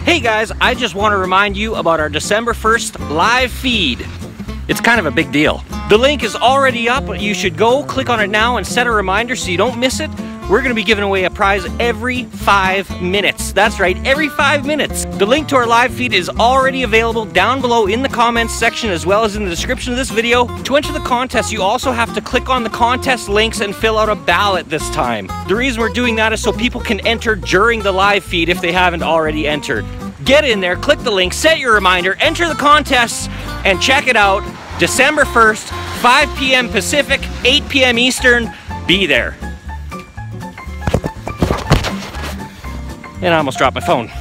Hey guys, I just want to remind you about our December 1st live feed. It's kind of a big deal. The link is already up. You should go click on it now and set a reminder so you don't miss it. We're going to be giving away a prize every 5 minutes. That's right, every 5 minutes. The link to our live feed is already available down below in the comments section as well as in the description of this video. To enter the contest, you also have to click on the contest links and fill out a ballot this time. The reason we're doing that is so people can enter during the live feed if they haven't already entered. Get in there, click the link, set your reminder, enter the contests, and check it out. December 1st, 5 p.m. Pacific, 8 p.m. Eastern. Be there. And I almost dropped my phone.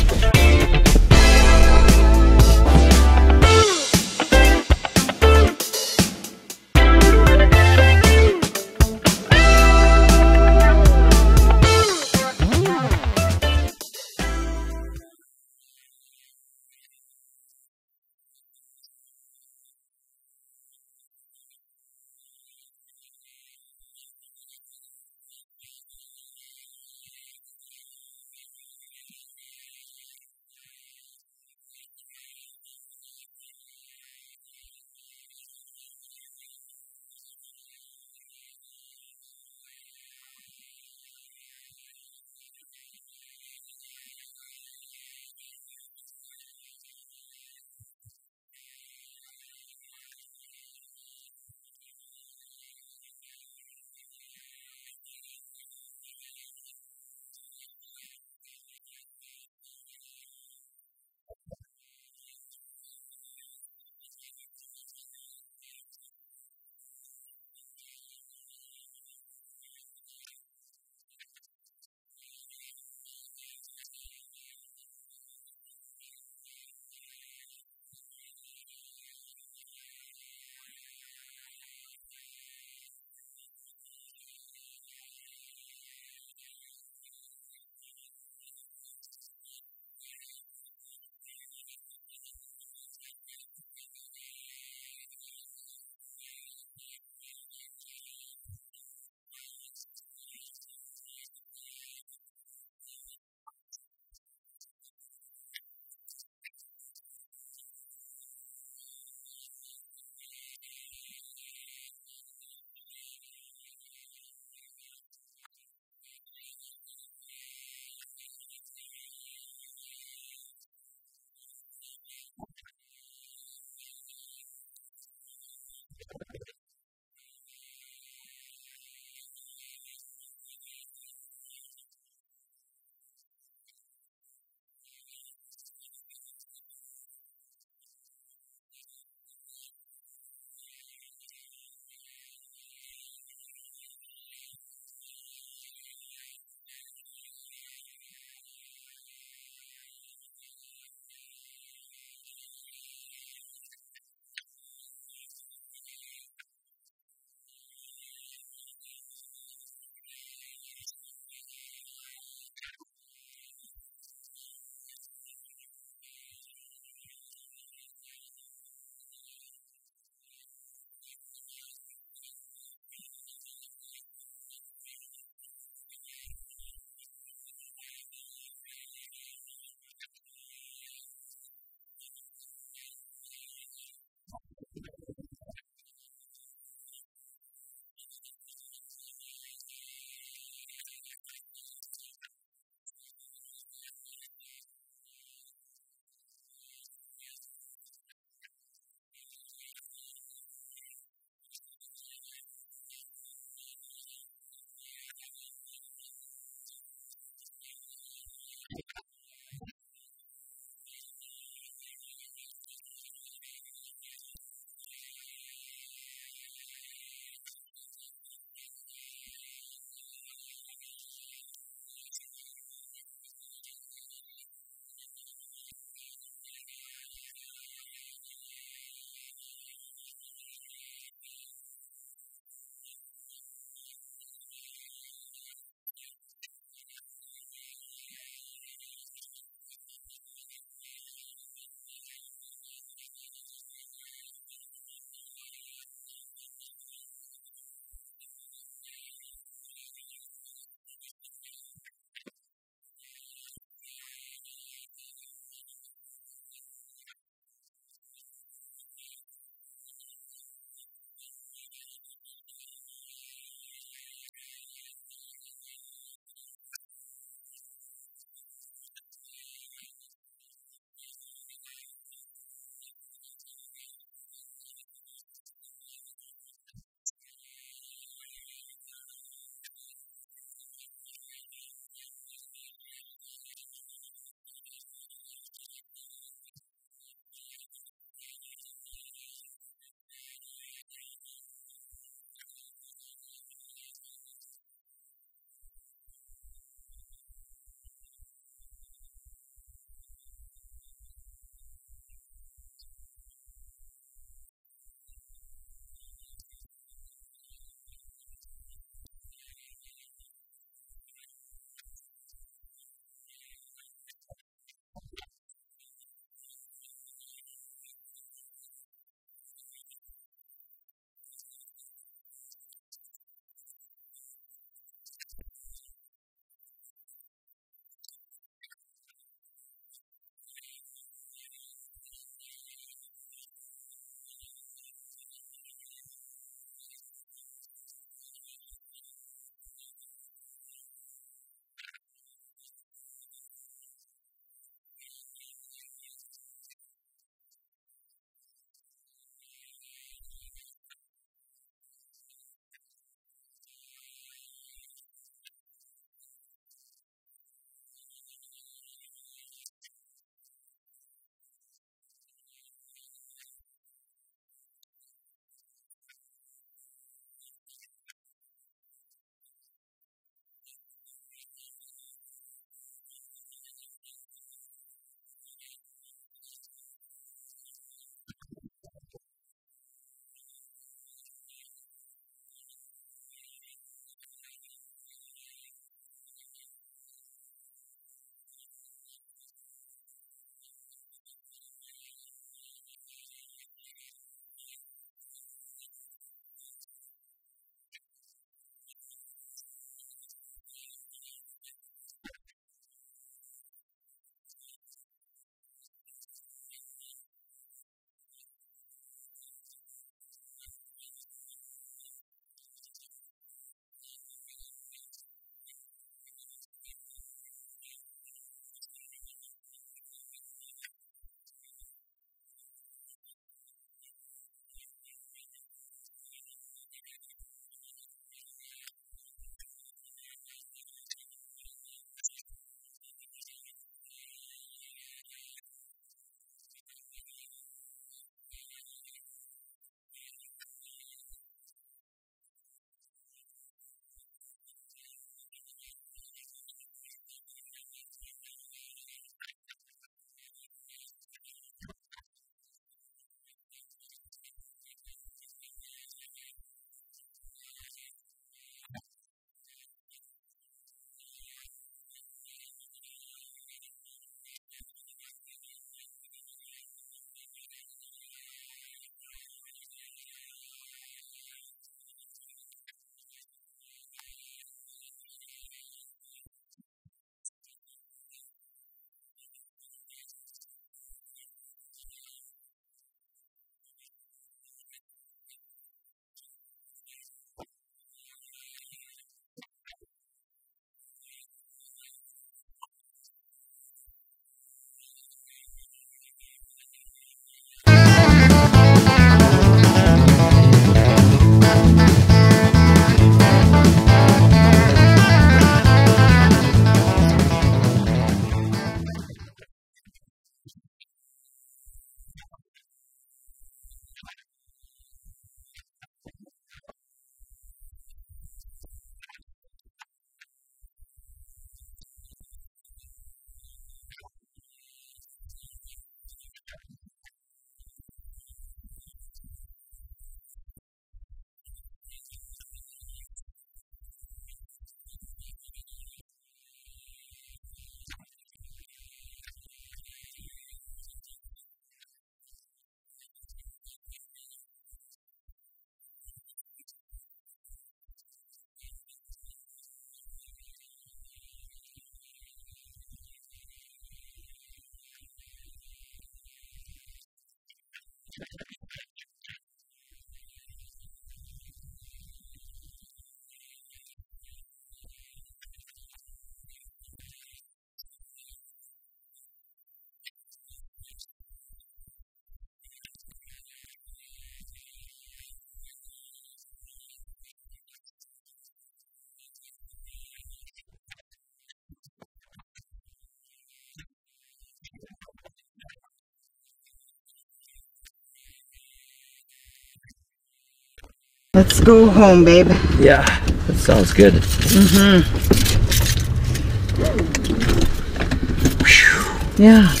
Let's go home, babe. Yeah, that sounds good. Yeah.